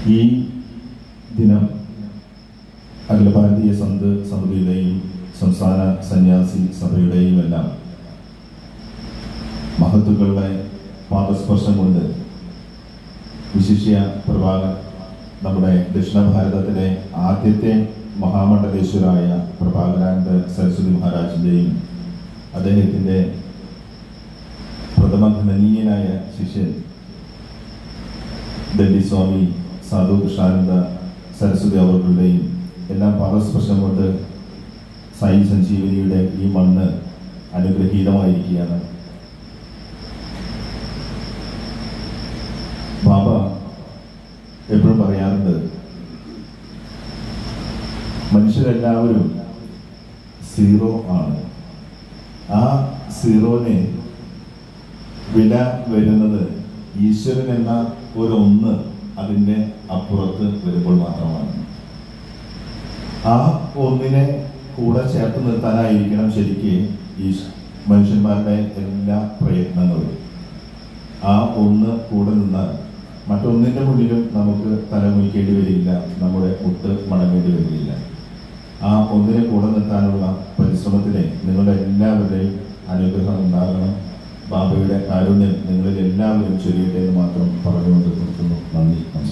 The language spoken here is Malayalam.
ഈ ദിനം അഖില ഭാരതീയ സന്ത് സമിതിയുടെയും സംസ്ഥാന സന്യാസി സഭയുടെയും എല്ലാം മഹത്തുക്കളുടെ പാദസ്പർശം കൊണ്ട് വിശിഷ്യ പ്രഭാകർ നമ്മുടെ ദക്ഷിണ ഭാരതത്തിലെ ആദ്യത്തെ മഹാമണ്ഡലേശ്വരായ പ്രഭാകരാനന്ദ സരസ്വതി മഹാരാജിൻ്റെയും അദ്ദേഹത്തിൻ്റെ പ്രഥമ ഘനനീയനായ ശിഷ്യൻ ഡൽഹി സ്വാമി സാധു കൃഷ്ണാനന്ദ സരസ്വതി അവരുടെയും എല്ലാം പാദസ്പർശം കൊണ്ട് സായി സഞ്ജീവനിയുടെ ഈ മണ്ണ് അനുഗ്രഹീതമായിരിക്കുകയാണ്. ബാബ എപ്പോഴും പറയാറുണ്ട്, മനുഷ്യരെല്ലാവരും സീറോ ആണ്. ആ സീറോനെ വില വരുന്നത് ഈശ്വരൻ എന്ന ഒരൊന്ന് അതിൻ്റെ അപ്പുറത്ത് വരുമ്പോൾ മാത്രമാണ്. ആ ഒന്നിനെ കൂടെ ചേർത്ത് നിർത്താനായിരിക്കണം ശരിക്ക് ഈ മനുഷ്യന്മാരുടെ എല്ലാ പ്രയത്നങ്ങളും. ആ ഒന്ന് കൂടെ നിന്നാൽ മറ്റൊന്നിൻ്റെ മുന്നിലും നമുക്ക് തലമുനിക്കേണ്ടി വരില്ല, നമ്മുടെ മുട്ട് മടങ്ങേണ്ടി വരില്ല. ആ ഒന്നിനെ കൂടെ നിർത്താനുള്ള പരിശ്രമത്തിന് നിങ്ങളുടെ എല്ലാവരുടെയും അനുഗ്രഹം ഉണ്ടാകണം. ബാബയുടെ കാരുണ്യം നിങ്ങളിൽ എല്ലാവരും ചൊരിയട്ടെ എന്ന് മാത്രം പറഞ്ഞുകൊണ്ട് നിർത്തുന്നു. നന്ദി.